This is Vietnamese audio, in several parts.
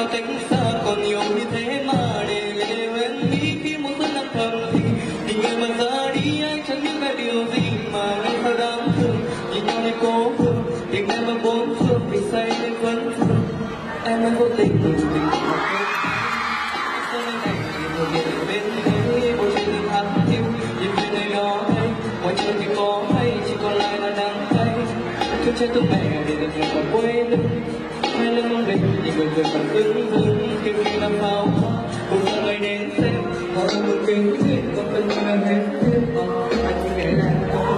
mà cánh xa còn nhiều như thế mà để em nghĩ khi một xuân năm thầm thì người mà ra đi anh chẳng biết là điều gì mà ngay sao đáng thương nhìn nhau này cố vương tình em ở bốn phương vì say nên vẫn thương em đã vô tình mình sau này một ngày bên thế bầu trời đêm hát yêu nhìn về nơi đó hay ngoài trời thì có hay chỉ còn lại là đắng cay thương trái tim mẹ để được người còn quê lưng hai lưng mình nhìn người người còn cứng rắn khi khi năm pháo cùng ra người đến xem họ là một kính chuyện còn từng là hết thêm anh chỉ nghĩ là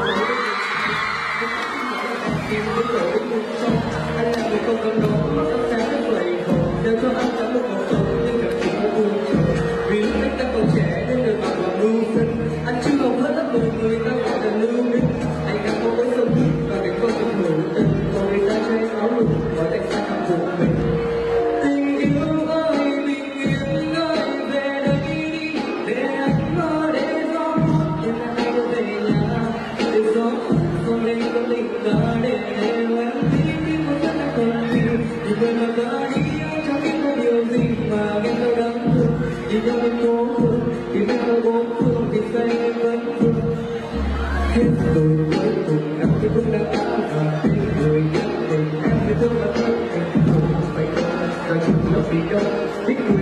tìm cái chỗ cuộc sống anh là người không cần đó mà tất cả các vậy đều cho anh cả một cuộc sống nhưng gặp chuyện vô buồn vì lúc anh ta còn trẻ nên người bạn còn lưu sinh anh chưa học hết lớp 10 người ta gọi là lưu minh anh gặp cô với sông và việc con không ngủ tình còn người ta chơi áo lụt gọi anh ta làm buộc mình tình yêu ơi bình yên ơi về đây đi để anh mơ để gió nhưng anh hay về nhà để gió không lên có tình ta để em đi khi một giấc đã còn đi thì người mà ta đi anh chẳng biết có điều gì mà nghe đâu đáng thương nhìn nhau vẫn cố thương thì nghe đâu bốn phương thì say em vẫn thương hết rồi cuối cùng năm cái bước đã áo và bên người nhất tình em phải thương và thương em không phải đâu và chừng nó vì đâu biết